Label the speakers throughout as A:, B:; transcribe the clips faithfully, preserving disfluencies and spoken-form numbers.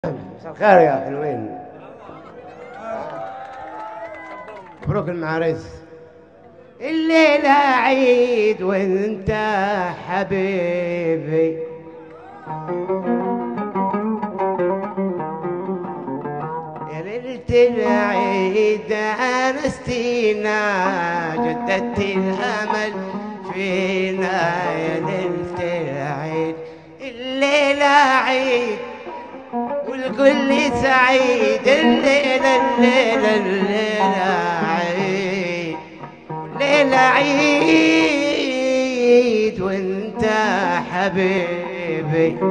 A: مساء الخير يا حلوين. مبروك المعارس. الليلة عيد وانت حبيبي، يا ليلة العيد انستينا جددت الامل فينا، يا ليلة العيد الليلة عيد والكل سعيد، الليلة الليلة الليلة عيد، الليلة عيد وانت حبيبي.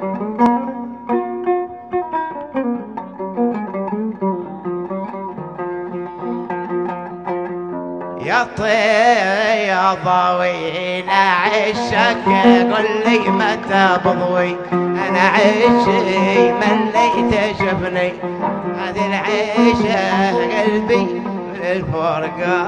A: يا طير يا ضوي لعشك قل لي متى بضوي، انا عشي مليت شفني هذه العيشة قلبي من الفرقة.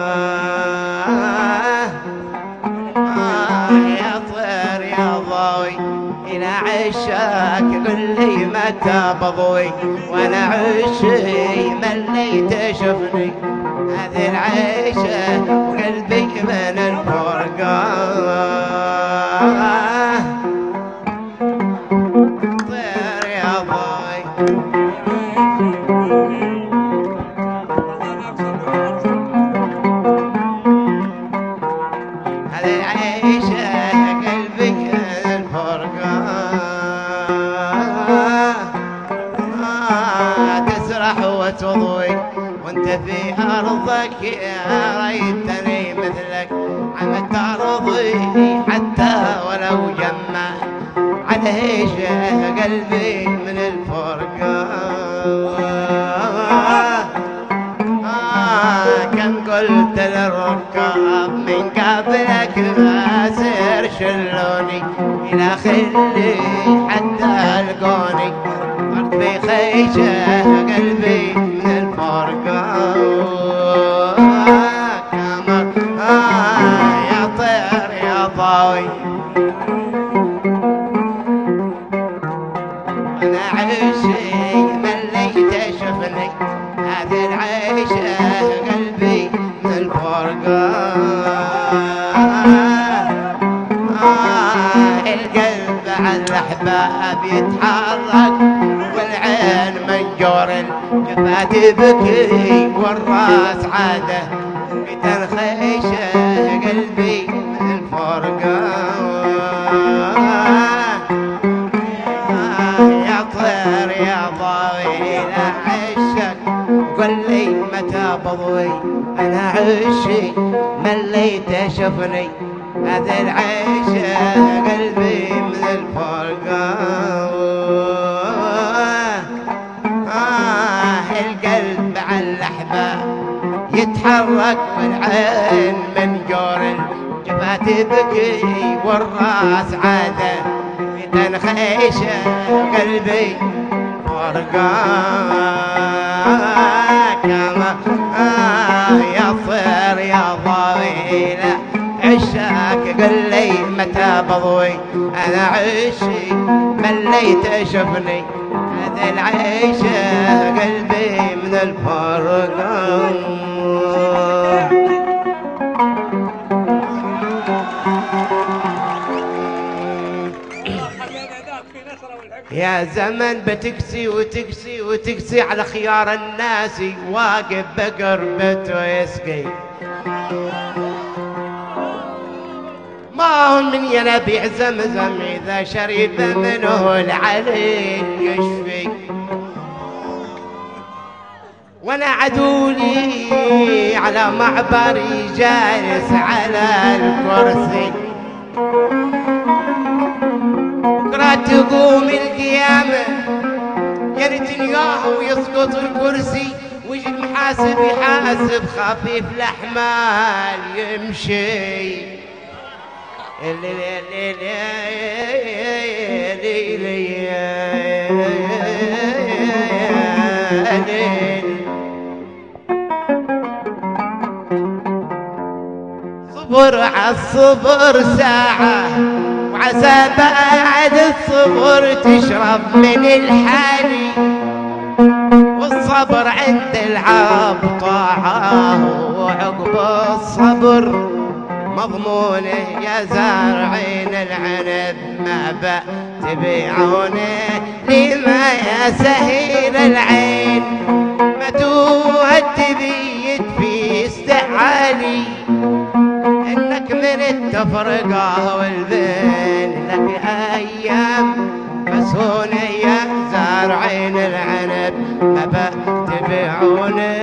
A: آه يا طير يا ضوي إلى عشاك قل لي متى بضوي، وانا عشي مليت شفني هذه العيشة وقلبي من الفرقة. طير يا ضوي هذه العيشة قلبي من الفرقة. آه تسرح وتضوي وانت في ارضك، يا ريتني مثلك عم ترضي حتى ولو جمع عليه قلبي من الفرقة. آه كم قلت للركاب من قبلك ما سير شلوني الى خلي حتى القوني، صرت في خيشة قلبي من الفرقة. كما آه يا طير يا ضاوي انا عشي مليت شفني هذه العيشة قلبي من الفرقة. آه القلب على الاحباب يتحرك والعين منجور، الجفات بكي والراس عاده بتنخيشه قلبي من الفرقة. آه يا طير يا ضوي لعشك قل لي متى بضوي، انا عشي مليت شفني هذا العيشة قلبي من الفرقة. آه القلب على الأحباب يتحرك والعين من جور، الجفات تبكي والراس عادة بتنخيشة قلبي فرقة. كما آه يا طير يا ضويلة عشاك قل لي متى بضوي، انا عشي مليت شفني هذا العيشة قلبي من الفرقة. يا زمن بتكسي وتكسي وتكسي على خيار الناس، واقف بقربته يسقي ما هو من ينبيع زمزم إذا شرب منه العليل يشفي. وانا عدولي على معبري جالس على الكرسي، بكرة تقوم القيامة يا نتنياهو يسقط الكرسي، ويجي المحاسب يحاسب خفيف الأحمال يمشي. صبر عالصبر ساعة وعسى بعد بعد الصبر تشرب من الحالي، والصبر عند العاب طاعة، وعقب الصبر مضمونه. يا زارعين العنب ما بتبيعونه لما يا سهيل العين، ما تهدي في استعالي، انك من التفرقة والبين لك ايام مسهونة. يا زارعين العنب ما بتبيعونه.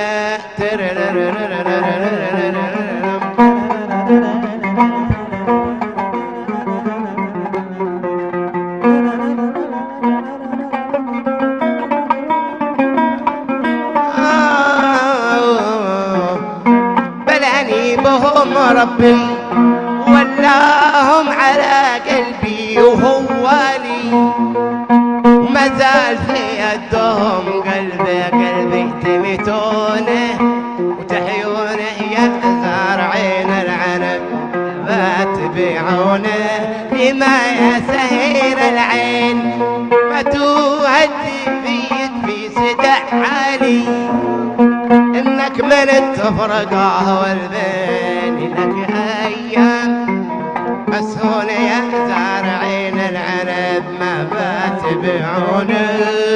A: بلاني بهم ربي ولاهم على قلبي وهوالي، وما زال في يدهم قلبي قلبي تميتونه وتحيونه. يا زارعين العنب ما تبيعونه لما يا سهيل العين، ما تهدي بيد في سدع عالي، انك من التفرقة والبين لك ايام مسهولة. يا زارعين العنب ما بتبيعونه.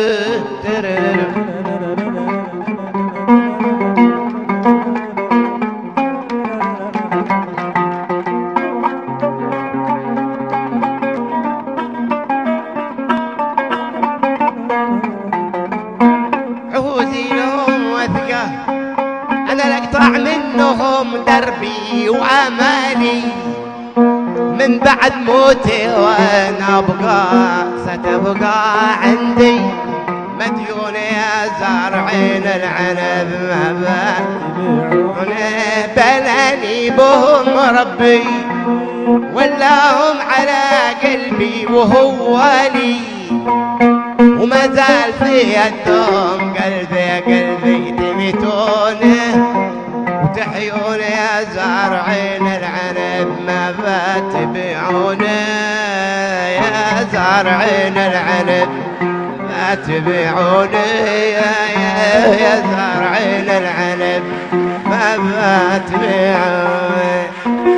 A: عهودي لهم وثقة انا لاقطع منهم دربي وامالي، من بعد موتي وانا ابقى ستبقى عندي مديونة. يا زارعين العنب ما بتبيعونه. بلاني بهم ربي ولاهم على قلبي وهوالي، وما زال في يدهم قلبي قلبي تميتونه وتحيونه. يا زارعين العنب ما بتبيعونه. يا زارعين العنب ما تبيعونه. يا يا يا زارعين العنب ما بتبيعونه.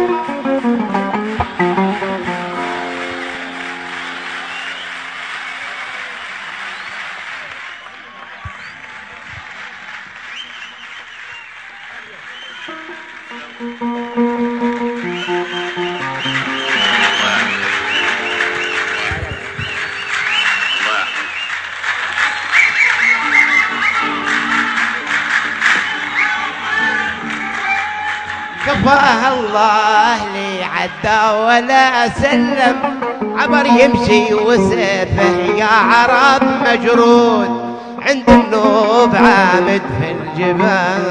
A: كفاه الله لي عدى ولا سلم، عبر يمشي وسيفه يا عرب مجرود، عند النوب عامد في الجبال.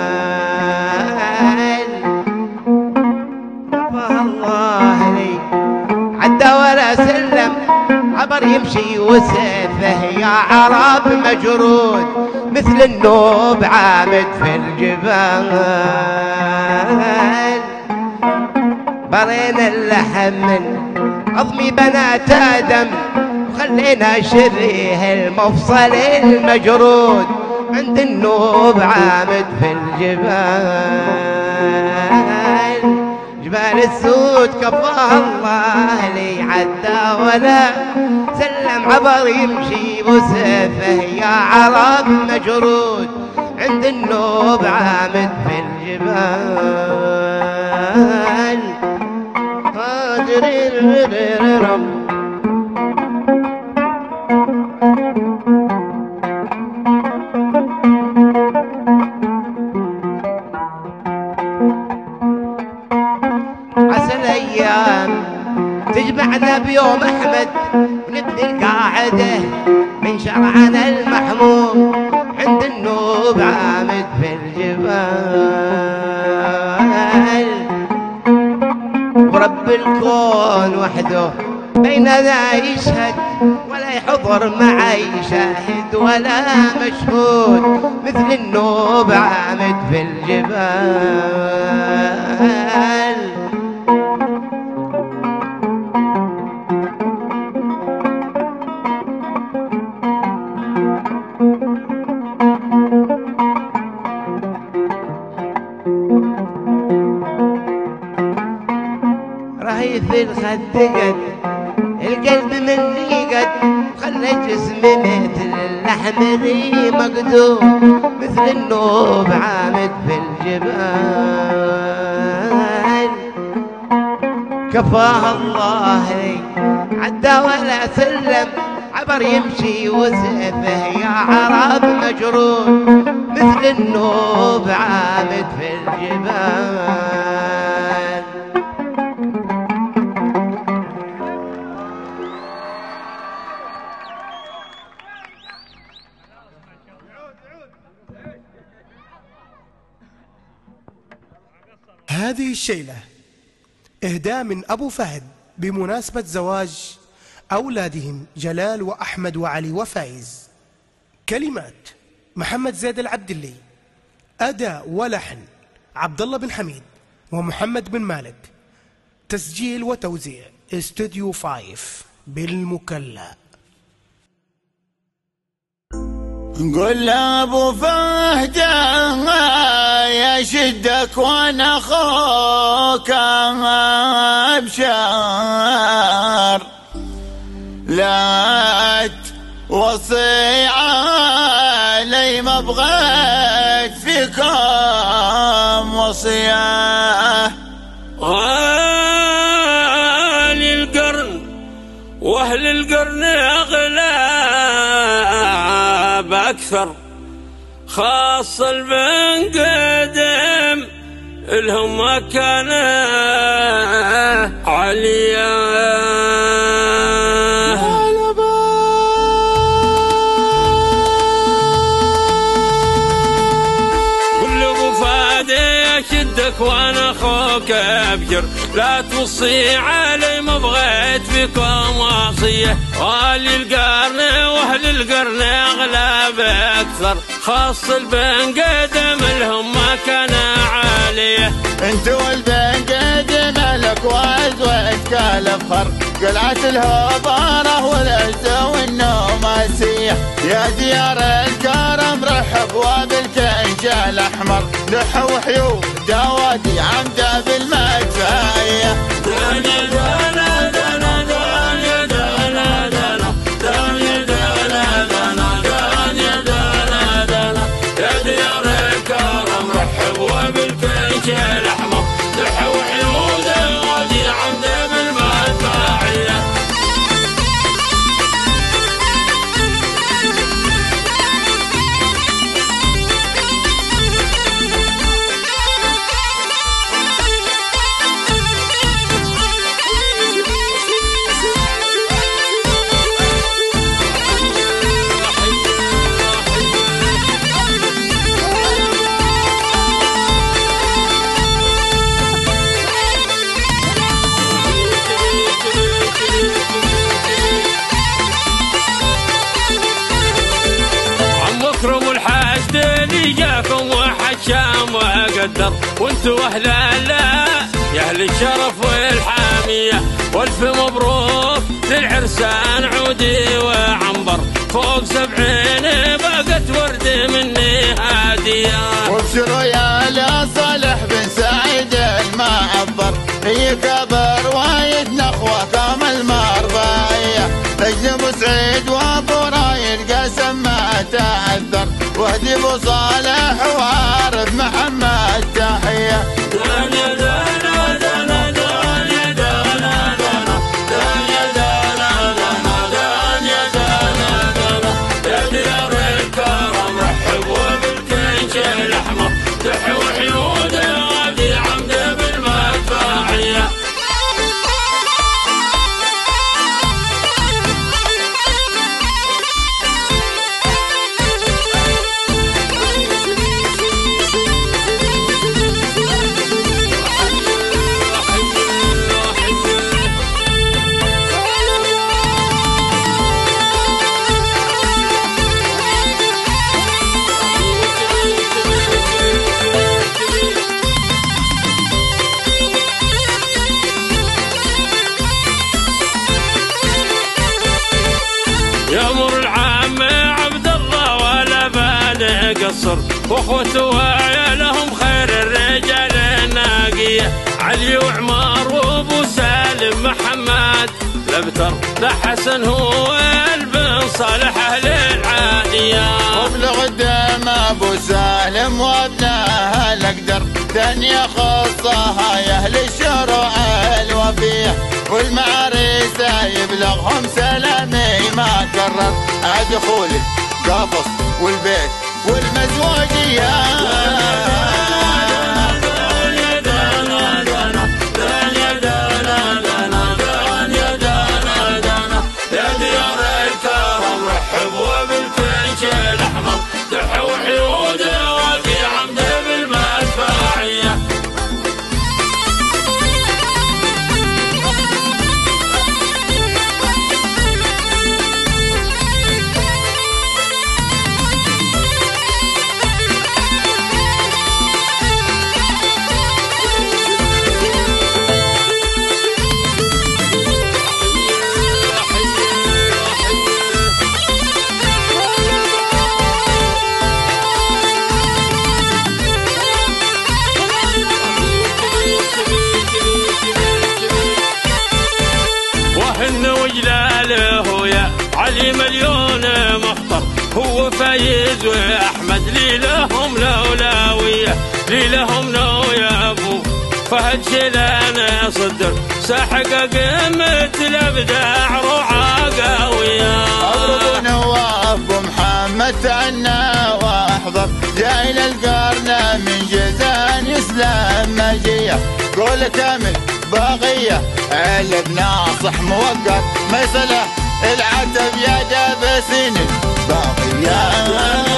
A: كفاه الله لي عدى ولا سلم، عبر يمشي وسيفه يا عرب مجرود، مثل النوب عامد في الجبال. برينا اللحم من عظمي بنات آدم، وخلينا شريه المفصل المجرود، عند النوب عامد في الجبال. جبال السود كفاه الله لي عدى ولا سلم، عبر يمشي وسيفه يا عرب مجرود، عند النوب عامد في الجبال. عسى الايام تجمعنا بيوم احمد، ونبني القاعده من شرعنا المحمود، عند النوب عامد في الجبال. ورب الكون وحده بيننا يشهد، ولا يحضر معي شاهد ولا مشهود، مثل النوب عامد في الجبال. في الخد قد القلب مني قد خلى جسمي مثل الأحمري مقدور مثل النوب عامد في الجبال كفاه الله عدى ولا سلم عبر يمشي وسيفه يا عرب مجرور مثل النوب عامد في الجبال.
B: هذه الشيلة إهداء من أبو فهد بمناسبة زواج أولادهم جلال وأحمد وعلي وفايز. كلمات محمد زيد العبدلي، أداء ولحن عبد الله بن حميد ومحمد بن مالك، تسجيل وتوزيع استوديو فايف بالمكلا.
C: قل ابو فهد يشدك وانا اخوك ابشر لا توصي علي ما بغيت فيكم وصيه.
D: غالي القرن واهل القرن اغلاب اكثر خاصة البن قدم الهم مكانه عليا. وانا اخوك ابشر لا توصي علي ما بغيت فيكم وصيه. غالي القرن واهل القرن اغلب اكثر خاص البن قدم لهم مكانه عاليه.
C: انت والبن قدم لك وازواجك الافخر قلعه الهضاره والعزه والنوماسيه. يا ديار الكرم رحب وبالكنج الاحمر لح وحيو دوادي عمده بالمدفعيه.
D: دانا دانا دانا دانا دانا دانا دانا دانا دانا دانا دانا يا ديار الكرم رحب وبالكنج الاحمر لح وحيو دوادي عمده بالمدفعيه. جاكم واحد شام وقدر وانتوا اهل الله يا اهل الشرف والحاميه. والف مبروك للعرسان عودي وعنبر فوق سبعين بقت ورد مني هاديه.
C: وابشروا يا لا صالح بن سعيد المعبر هي كبر وايد نخوه كم المرضيه. نجم ابو سعيد وابو رايد قسم ما تعذر وهدي ابو صالح وعارف محمد تحيه.
D: دانا دانا دانا دانا دانا دانا دانا دانا دانا دانا دانا يا ديار الكرم رحب وبالكنج الاحمر تحو حيوده وادي عمده بالمدفعيه. يامر العام عبد الله ولا باله قصر واخوته وعيالهم خير الرجال الناقيه. علي وعمار وابو سالم محمد لبتر لحسن هو البن صالح اهل العاليه.
C: وبلغ الدم ابو سالم وابنها الاقدر ثانيه خاصه يا اهل الشروع الوفيه. والمعاريس يبلغهم سلامي ما كرر دخول القفص والبيت والمزوجيه.
D: وجلاله يا علي مليون محضر هو فايز واحمد لي لهم لولاويه لي لهم نو يا ابو فهد شيلان صدر ساحق قمه الابداع رعاه قويه.
C: ابو نواف محمد عنا واحضر جاي للقرن من جزان يسلم مجيه. قول كامل باغيه علب ناصح موقر ما يصلح العتب يا جاب سنين باغيه.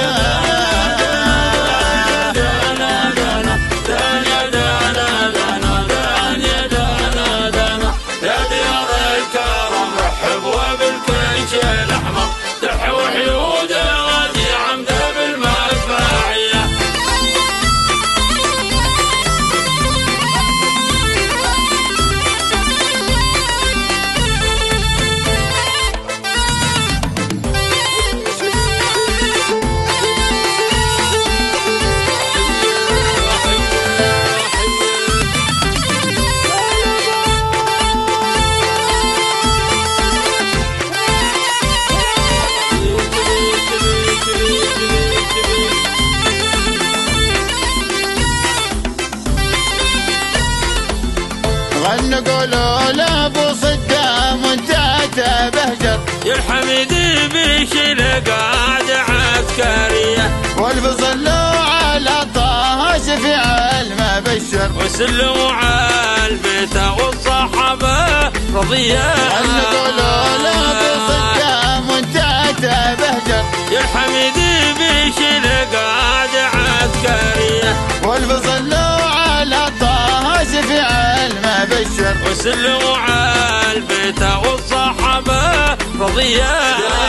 C: نقولوا لابو صدام وانت تبهجر
D: يا الحميدي بيشيل قاعد عسكريه.
C: والفصلوا على طه شفيع المبشر
D: وسلوا على البيت والصحابه رضيه.
C: نقولوا لابو صدام وانت تبهجر
D: يا الحميدي بيشيل قاعد عسكريه.
C: والفصلوا على طه شفيع المبشر
D: وسلوا على البيت والصحابه رضيه.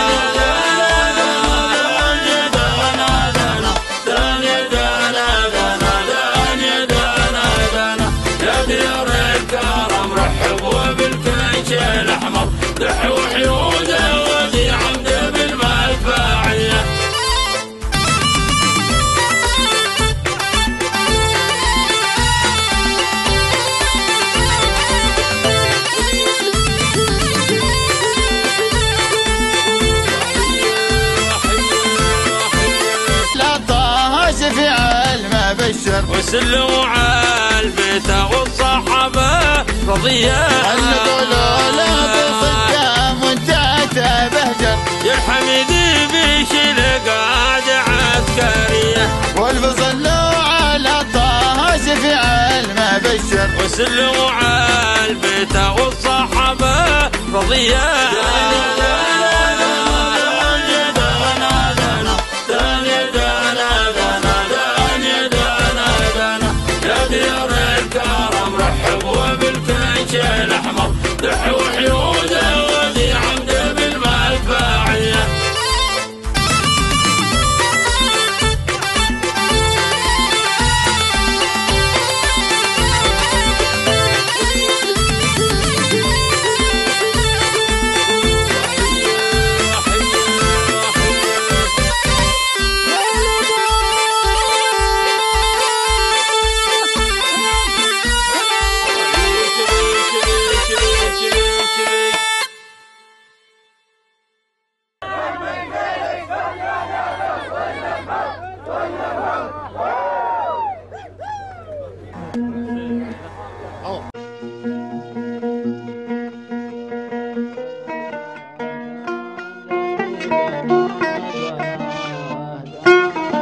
D: وسلوا على البيت والصحابه رضيه.
C: نقولوا لابو صدام وانت تبهجر
D: يا الحميدي بيشيل قاعد عسكريه.
C: والفصلوا على طه شفيع المبشر
D: وسلوا على البيت والصحابه رضيه.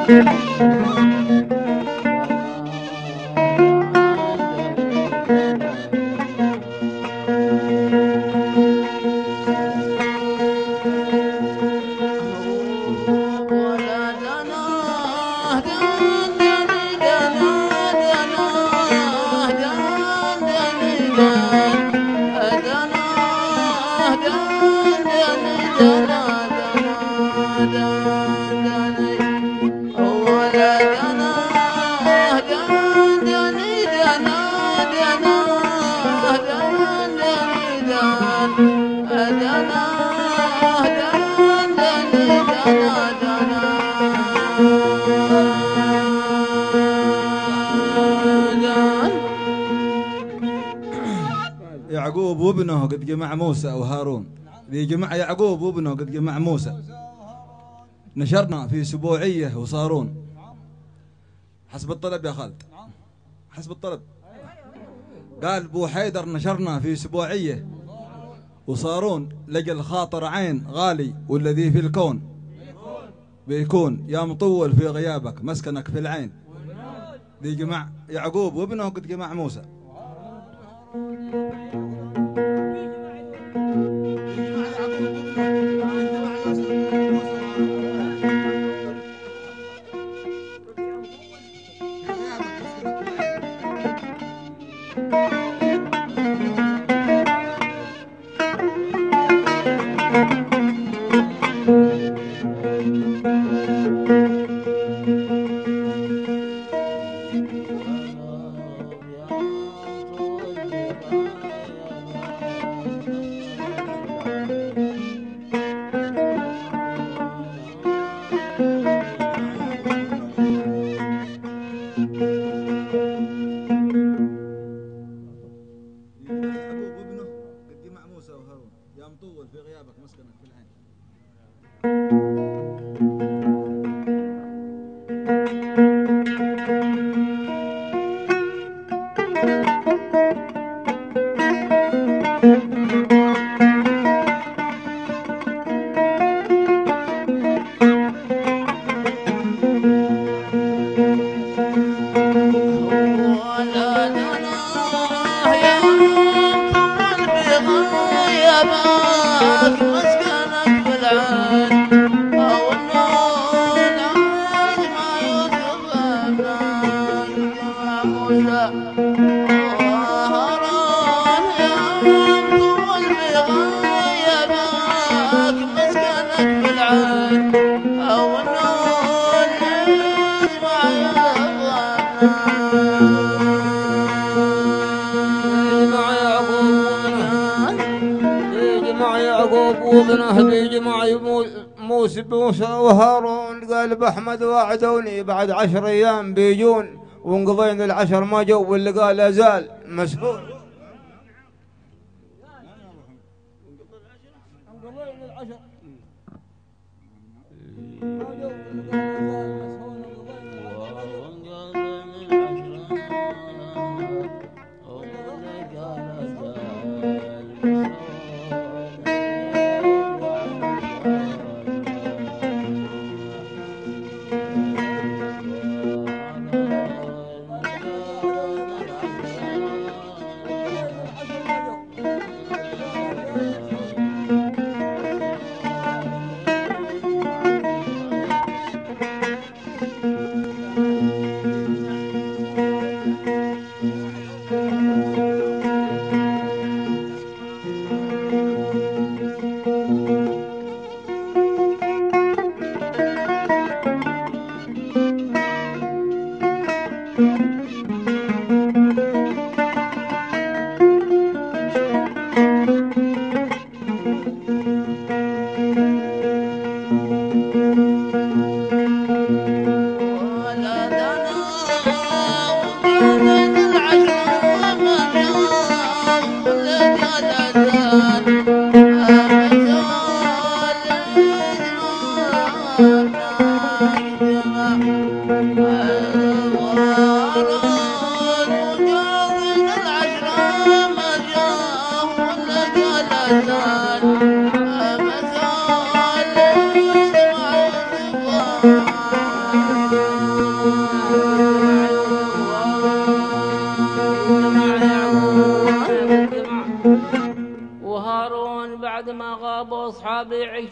E: يعقوب وابنه قد جمع موسى وهارون. بجمع يعقوب وابنه قد جمع موسى، نشرنا في سبوعية وصارون. حسب الطلب يا خالد، حسب الطلب. قال بو حيدر نشرنا في سبوعية وصارون، لجل خاطر عين غالي والذي في الكون بيكون، يا مطول في غيابك مسكنك في العين. ذي جمع يعقوب وابنه قد جمع موسى.
F: موسى وهارون قال بأحمد وعدوني بعد عشر أيام بيجون، وانقضينا العشر ما جو، واللي قال لا زال مسحور.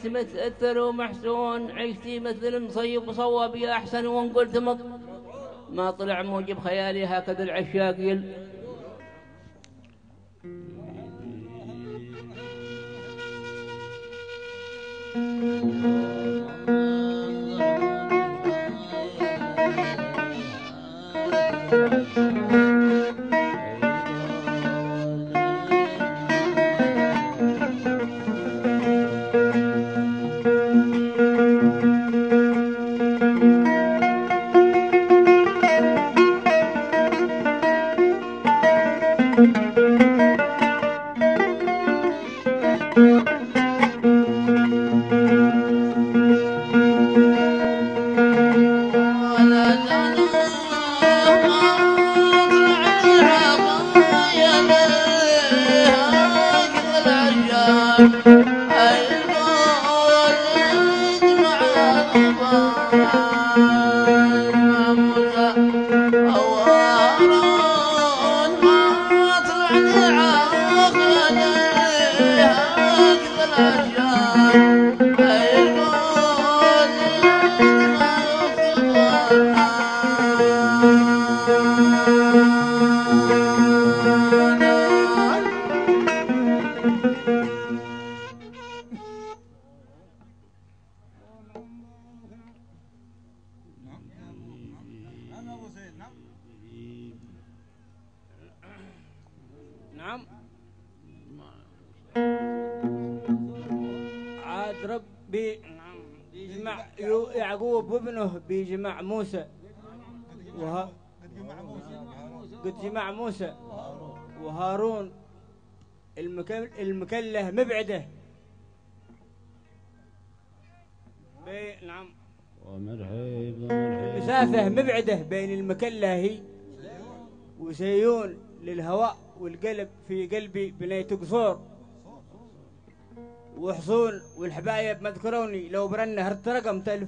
G: عشت متأثر ومحسون، عشتي مثل مصيب وصواب يا أحسن، وإن قلت مط ما طلع موجب خيالي، هكذا العشاق يل نعم. عاد ربي نعم يجمع يعقوب وابنه بيجمع موسى وها قد جمع موسى وهارون المكله مبعده بي نعم مسافه مبعده بين المكله هي وسيون للهواء والقلب في قلبي بنيت قصور وحصون والحبايب مذكروني لو برن هرت رقم تلف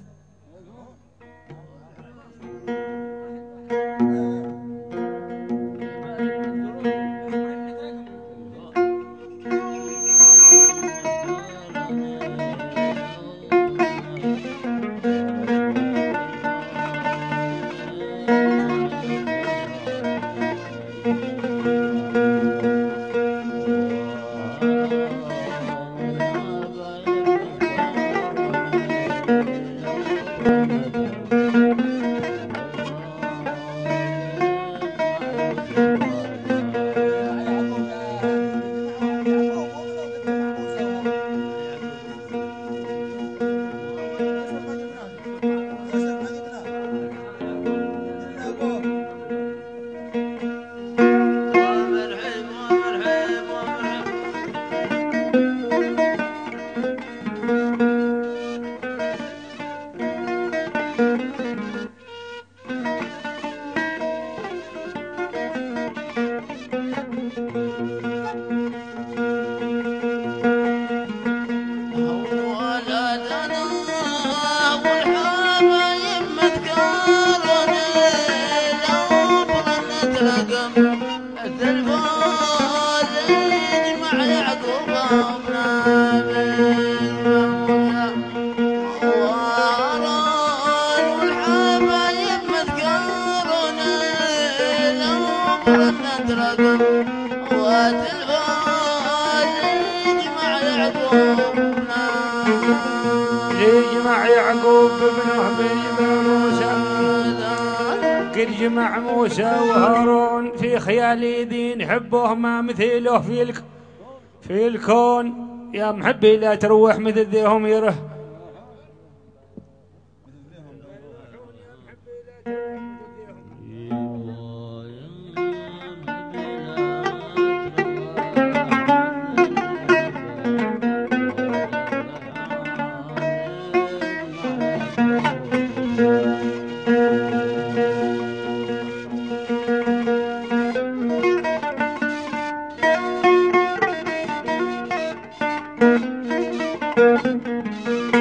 H: جمع موسى وهارون في خيالي ذي نحبه ما مثيله في الك في الكون يا محبي لا تروح مثل ذيهم يره
I: Thank you.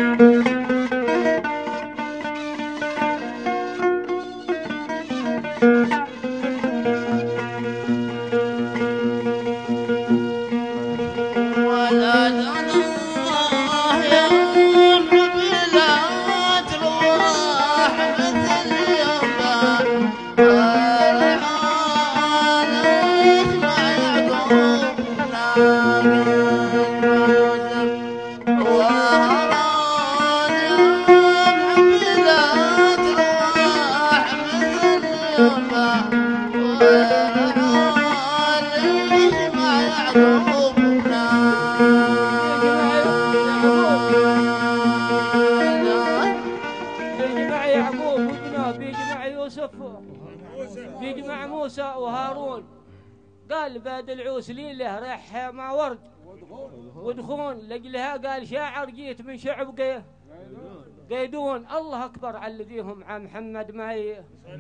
G: يوسف بيجمع موسى وهارون، قال بعد العوس ليله ريح ما ورد ودخون، لجلها قال شاعر جيت من شعب قيه قيدون. الله أكبر على الذيهم عن محمد ماي.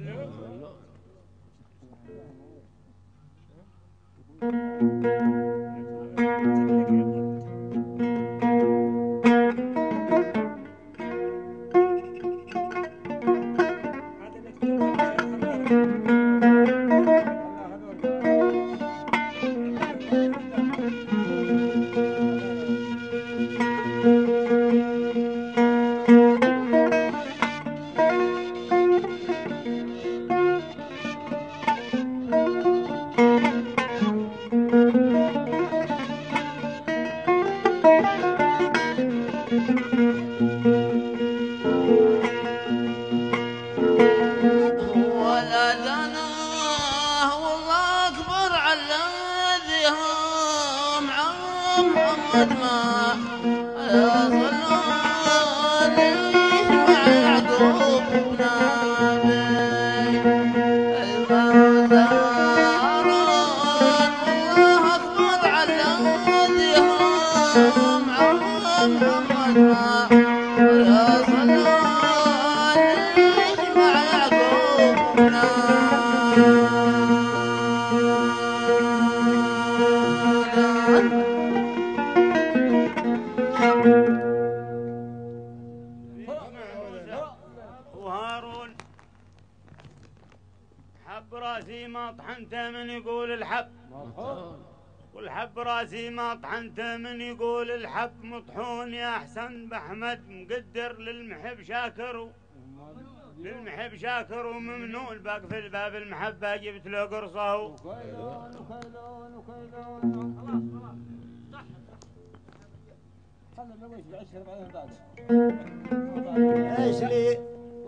I: وهارون حب راسي ما طحنته من يقول الحب، والحب راسي ما طحنته من يقول الحب، مطحون يا حسن بأحمد مقدر للمحب شاكر، للمحب شاكر وممنوع الباق في الباب المحبة جبت له قرصه.
F: ايش لي؟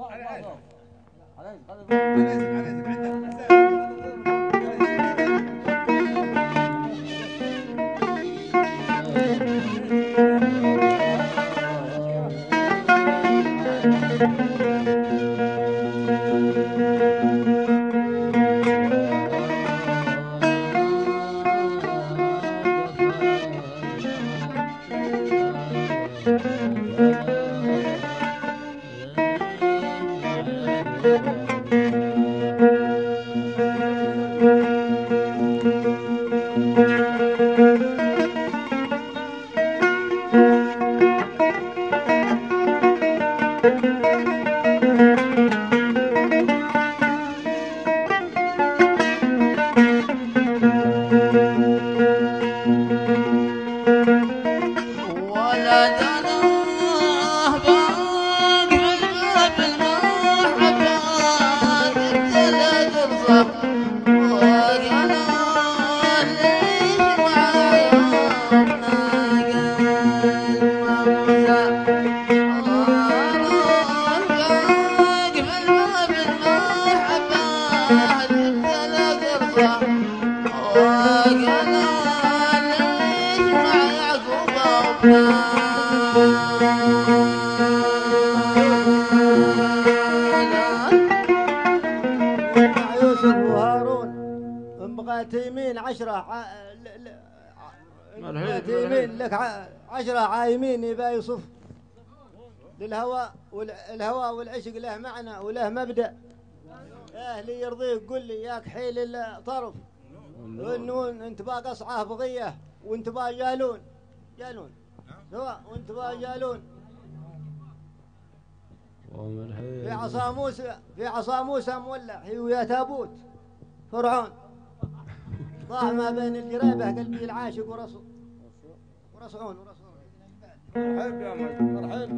F: يمين عشرة ع... يمين لك ع... عشرة عايمين يبقى يصف للهواء والهواء والعشق له معنى وله مبدأ. يا اللي يرضيك قل لي ياك حيل الطرف والنون انت بقى قصعه بغيه وانت بقى جالون جالون سواء وانت بقى جالون. في عصا موسى في عصا موسى مولع هي ويا تابوت فرعون ضاع ما بين الجريبه قلبي العاشق ورسول ورسعون ورسعون. مرحب يا مرحب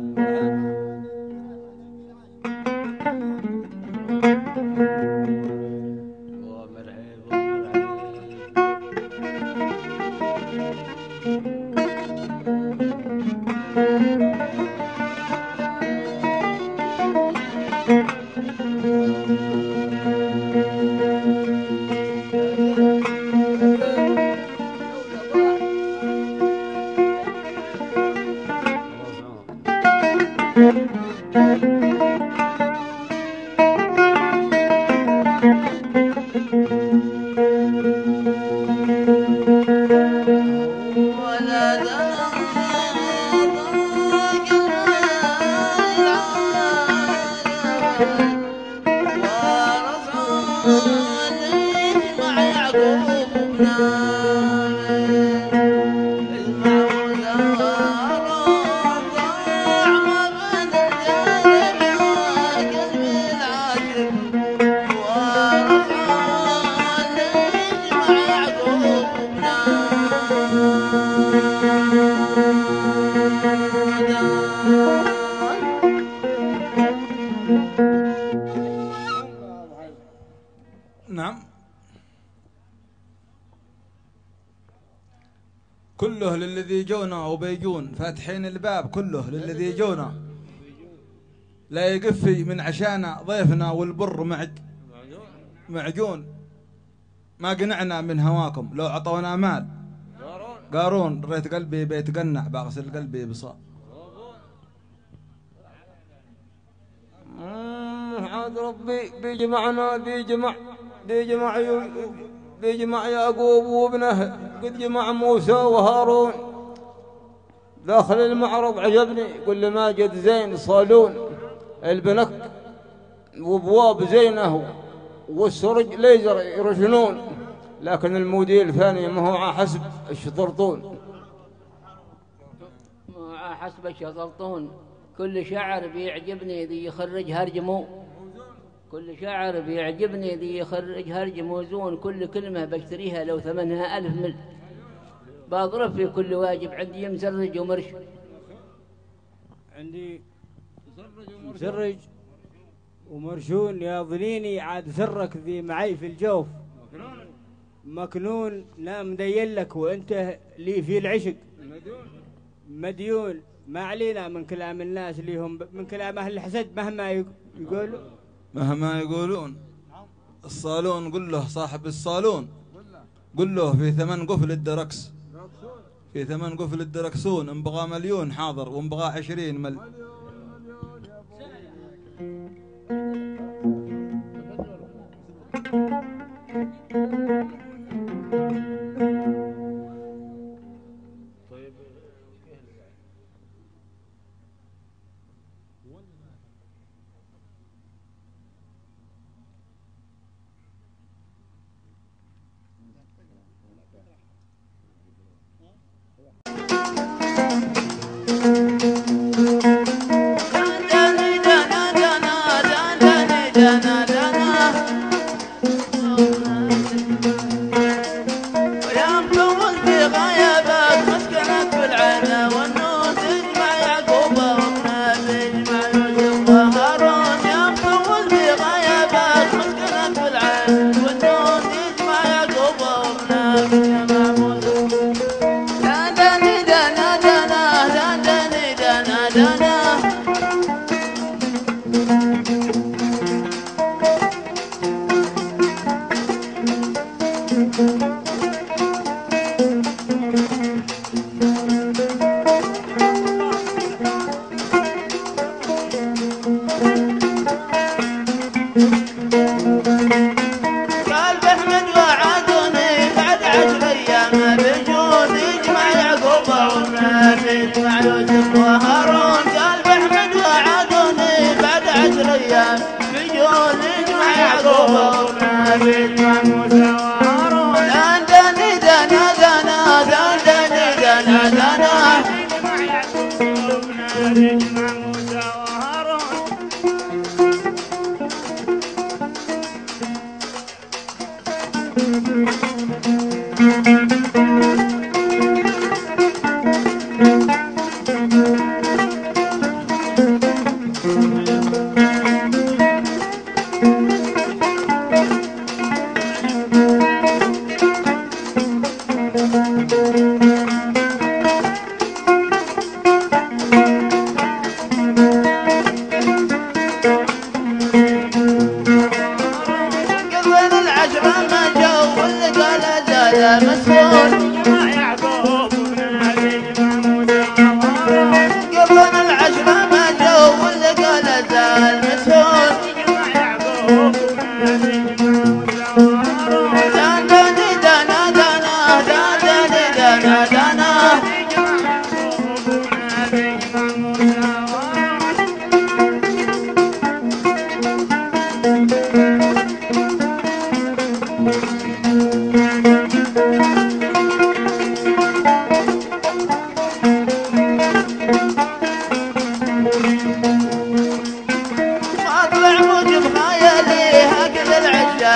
E: كله للذي جونا وبيجون فاتحين الباب كله للذي جونا لا يقفي من عشانا ضيفنا والبر معج معجون ما قنعنا من هواكم لو عطونا مال قارون ريت قلبي بيتقنع بغسل قلبي بصا
G: عاد ربي بيجمعنا بيجمع بيجمع بيجمع يعقوب وابنه قد جمع موسى وهارون داخل المعرض عجبني يقول لي ماجد زين صالون البنك وابواب زينه والسرج ليزر يرشنون لكن الموديل الثاني ما هو على حسب الشطرطون
J: ما على حسب الشطرطون كل شاعر بيعجبني ذي يخرج هرجمو كل شاعر بيعجبني ذي يخرج هرج موزون كل كلمة بشتريها لو ثمنها ألف مل بضرب في كل واجب عندي مسرج ومرش
K: عندي مسرج ومرشون يا ظنيني عاد سرك ذي معي في الجوف مكنون لا مدين لك وانت لي في العشق مديون ما علينا من كلام الناس اللي هم من كلام أهل الحسد مهما يقولوا
E: مهما يقولون الصالون قل له صاحب الصالون قل له في ثمن قفل الدركس في ثمن قفل الدركسون ان بغى مليون حاضر وان بغى عشرين مل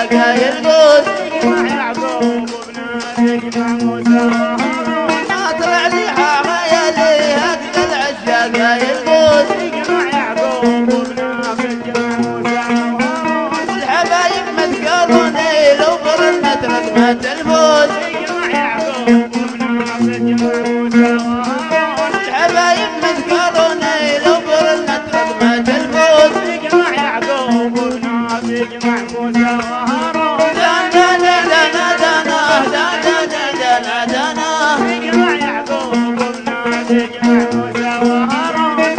A: العشاق يلقون
I: يجمع يعقوب وبنات يجمع موسى وهارون
A: ما طلع لي حاغيلي هكذا العشاق يلقون
I: يجمع يعقوب وبنات يجمع موسى وهارون
A: والحبايب مذكروني لو برنت رقمة الفوز
I: يجمع يعقوب وبنات يجمع موسى وهارون
A: الحبايب مذكروني لو برنت رقمة الفوز
I: يجمع يعقوب وبنات يجمع موسى وهارون
A: دانا دانا دانا دانا دانا دانا
I: يجمع يعقوب وبنات يجمع موسى وهارون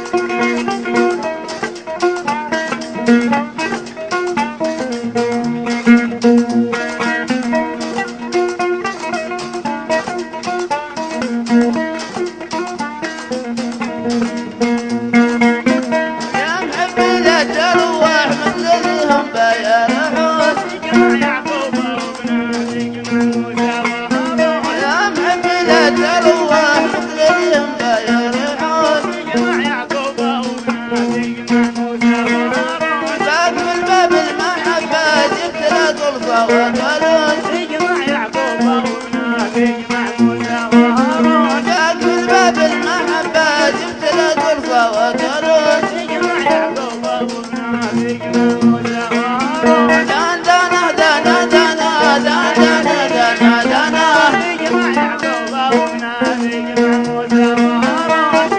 A: يا محبي لا تروح مثلهم بيرحون
I: يجمع يعقوب وبنات يجمع موسى وهارون
A: يا محبي لا تروح مثلهم بيرحون
I: يجمع يعقوب وبنات يجمع موسى وهارون
A: باب الباب المحبة جبت له طلفة وقالون
I: يجمع يعقوب وبنات يجمع موسى وهارون
A: باب الباب المحبة جبت له طلفة وقالون
I: يجمع يعقوب وبنات يجمع موسى وهارون
A: دان دانا دانا دانا دانا دانا دانا
I: يجمع يعقوب وبنات يجمع موسى وهارون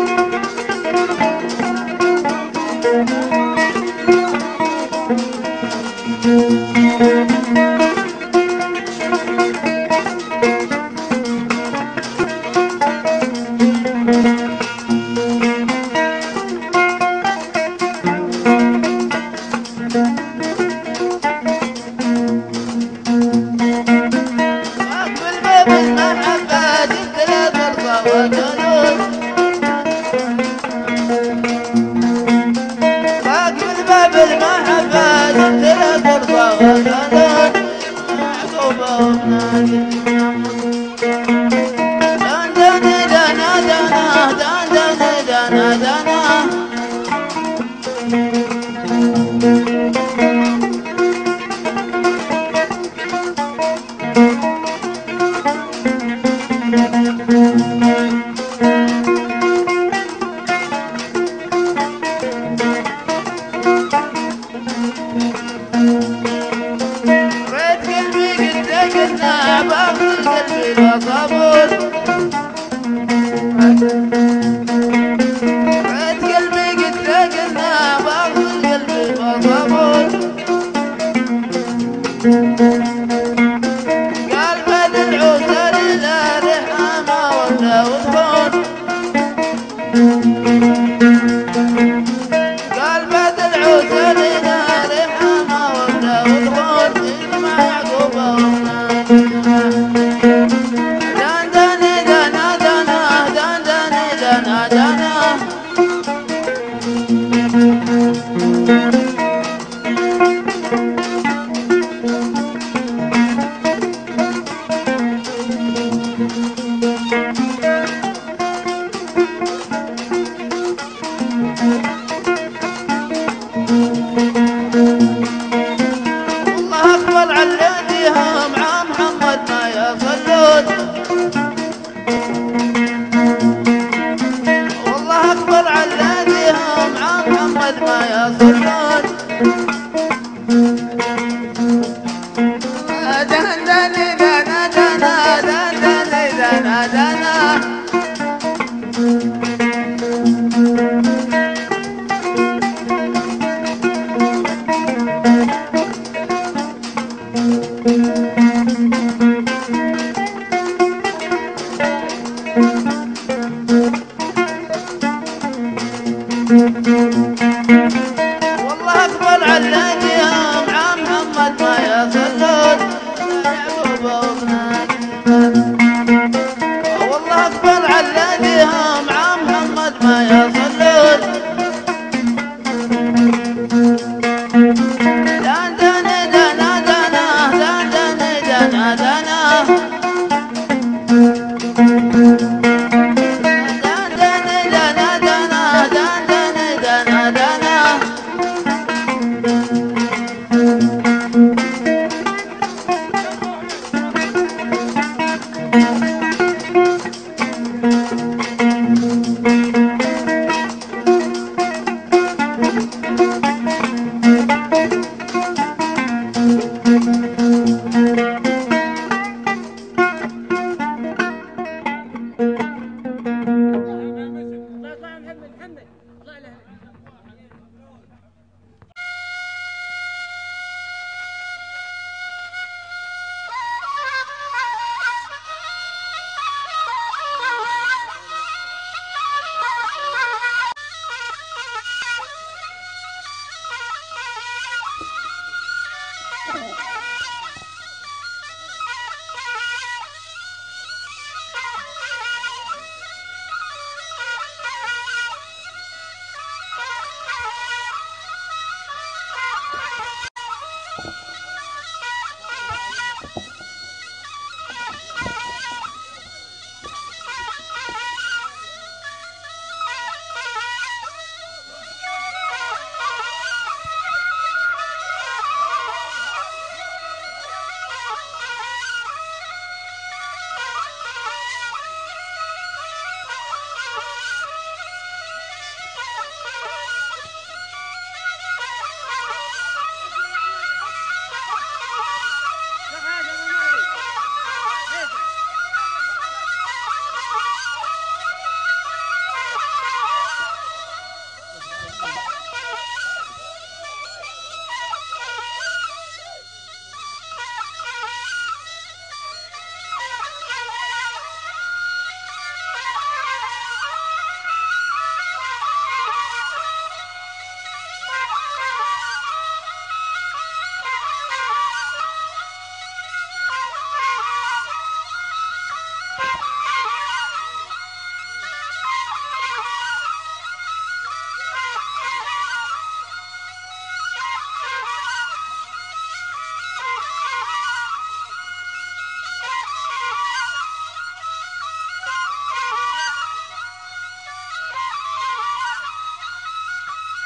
A: باب الباب المحبة جبت له طلفة وقالون باب الباب المحبة جبت له طلفة وقالون يعقوب وبنات دان دان دانا دانا دان دان دانا دانا ريت قلبي قد قلنا باخذ قلبي وصبر ريت قلبي قد قلنا باخذ قلبي وصبر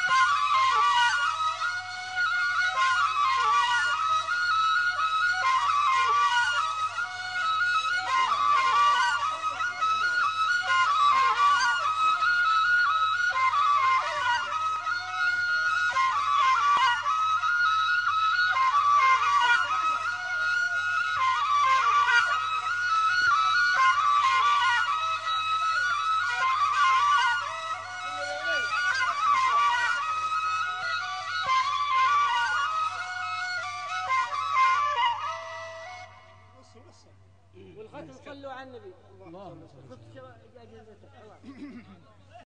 G: والختم صلوا على النبي. الله